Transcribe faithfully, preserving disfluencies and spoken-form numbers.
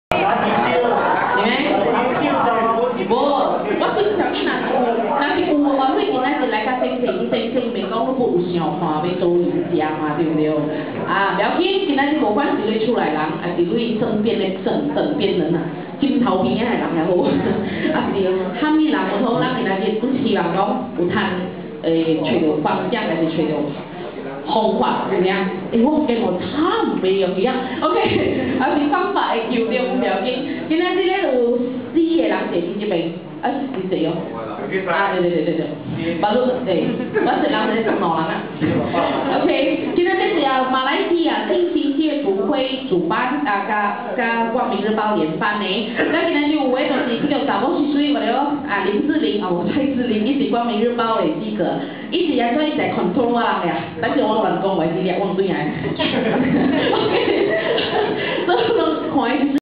无，我正常你若是有，若是有，我会今仔日来甲先生，先生袂讲你不有想看要做人食嘛，对不对？啊，不要紧，今仔日无管是你厝内人，还是你身边的枕枕边人啊，枕头边仔的人也好，啊是喊你人无好，咱今仔日阮希望讲有通诶找到方向，还是找到方法，有影？诶，我跟我差唔袂用一样 ，OK， 啊是方法会求着不要紧，今仔日咧有四个人坐伫这边。 啊，是谁哦？啊，对对对对对，巴鲁对，我是人在上老人啊。OK， 今天这是啊马来西亚新世界主会主办啊，甲甲光明日报联办的。咱今天有位就是这个查某水水，我哋哦啊林志玲哦蔡志玲，伊是光明日报的记者，伊是安怎伊在 control 我人呀，但是我乱讲话是咧往对来。OK， 所以看伊。